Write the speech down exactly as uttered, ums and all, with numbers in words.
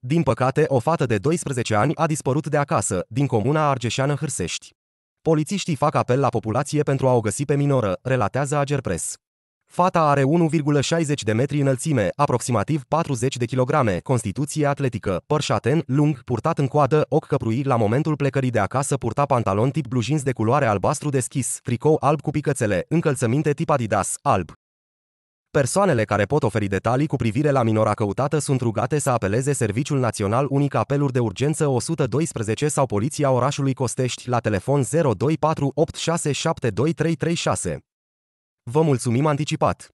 Din păcate, o fată de doisprezece ani a dispărut de acasă, din comuna Argeșeană Hârsești. Polițiștii fac apel la populație pentru a o găsi pe minoră, relatează Agerpres. Fata are unu virgulă șaizeci de metri înălțime, aproximativ patruzeci de kilograme, constituție atletică, păr șaten, lung, purtat în coadă, ochi căprui. La momentul plecării de acasă purta pantalon tip blue jeans de culoare albastru deschis, tricou alb cu picățele, încălțăminte tip Adidas, alb. Persoanele care pot oferi detalii cu privire la minora căutată sunt rugate să apeleze Serviciul Național Unic Apeluri de Urgență o sută doisprezece sau Poliția Orașului Costești la telefon zero doi patru opt șase șapte doi trei trei șase. Vă mulțumim anticipat!